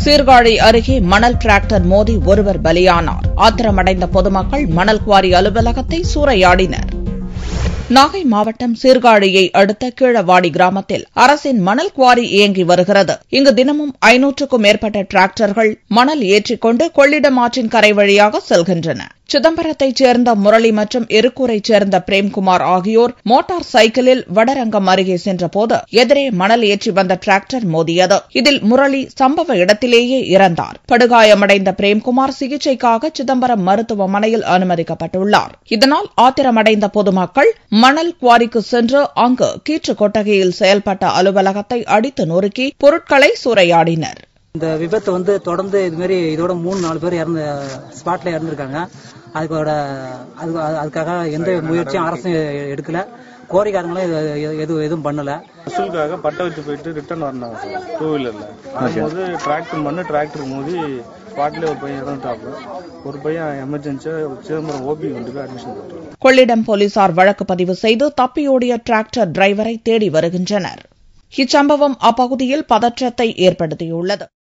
சீர்காழி அருகே மணல் டிராக்டர் மோதி ஒருவர் பலியானார். ஆத்திரமடைந்த பொதுமக்கள் மணல் குவாரி அலுவலகத்தை சூறையாடினர். நாகை மாவட்டம் சீர்காழியை அடுத்த கீழவாடி கிராமத்தில் அரசின் மணல் குவாரி இயங்கி வருகிறது. இங்கு தினமும் 500க்கும் மேற்பட்ட டிராக்டர்கள் மணல் ஏற்றிக்கொண்டு கொள்ளிடம் ஆற்றின் கரை வழியாக செல்கின்றன. சிதம்பரத்தைச் சேர்ந்த முரளி மற்றும் எருக்கூரைச் சேர்ந்த பிரேம்குமார் ஆகியோர் மோட்டார் சைக்கிளில் வடரங்கம் அருகே சென்றபோது எதிரே மணல் ஏற்றி வந்த டிராக்டர் மோதியது. இதில் முரளி சம்பவ இடத்திலேயே இறந்தார். படுகாயமடைந்த பிரேம்குமார் சிகிச்சைக்காக சிதம்பரம் மருத்துவமனையில் அனுமதிக்கப்பட்டுள்ளார். இதனால் ஆத்திரமடைந்த பொதுமக்கள் மணல் குவாரிக்கு சென்று அங்கு கீற்று கொட்டகையில் செயல்பட்ட அலுவலகத்தை அடித்து நொறுக்கி பொருட்களை சூறையாடினர். இந்த விபத்து தொடர்ந்து இதுமாரி இதோட 3-4 பேர் ஸ்பாட்ல இறந்துருக்காங்க. அதுக்காக எந்த முயற்சியும் அரசு எடுக்கல. கோரிக்காரங்களும் எதுவும் பண்ணல. வசூலுக்காக பட்டை வச்சு போயிட்டு ரிட்டர்ன் வரணும் சார். 2 வீலர்ல வரும்போது டிராக்டர் மோதி ஸ்பாட்ல ஒரு பையன் இறந்துட்டாப்ல. ஒரு பையன் எமர்ஜென்சியா சிதம்பரம் ஓபி கொண்டு போய் அட்மிஷன் பண்ணிட்டாங்க. கொள்ளிடம் போலீசார் வழக்கு பதிவு செய்து தப்பியோடிய டிராக்டர் டிரைவரை தேடி வருகின்றனர். இச்சம்பவம் அப்பகுதியில் பதற்றத்தை ஏற்படுத்தியுள்ளது.